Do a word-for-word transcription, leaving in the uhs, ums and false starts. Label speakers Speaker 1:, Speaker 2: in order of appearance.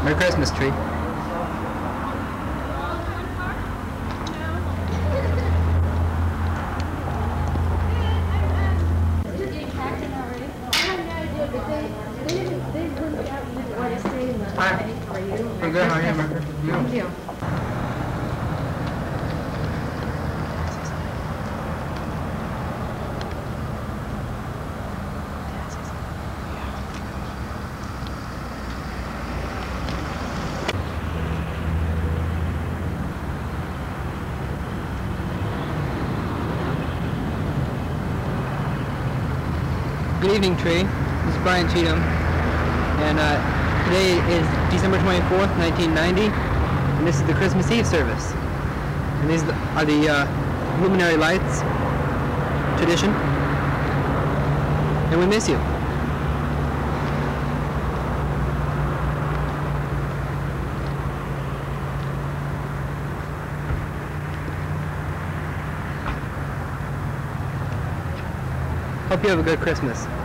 Speaker 1: Merry Christmas, Tree. Hi. I'm good. How are you, Margaret?
Speaker 2: Thank you.
Speaker 1: Good evening, Tree. This is Brian Cheatham, and uh, today is December twenty-fourth, nineteen ninety, and this is the Christmas Eve service. And these are the uh, luminary lights tradition, and we miss you. Hope you have a good Christmas.